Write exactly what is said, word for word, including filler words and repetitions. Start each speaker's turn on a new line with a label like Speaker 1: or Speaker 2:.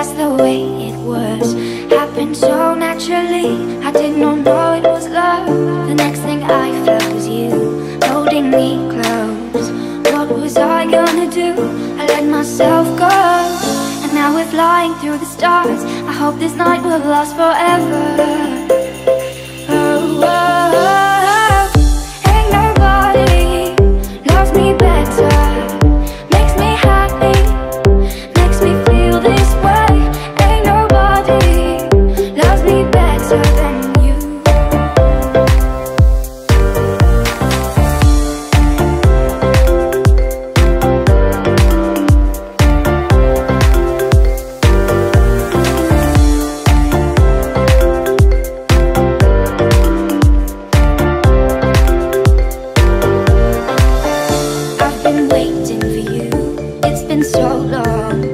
Speaker 1: that's the way it was. Happened so naturally, I did not know it was love. The next thing I felt was you holding me close. What was I gonna do? I let myself go, and now we're flying through the stars. I hope this night will last forever. Oh, oh, oh. Ain't nobody loves me better, makes me happy, makes me feel this way. Ain't nobody loves me better than you. I've been waiting for you, it's been so long.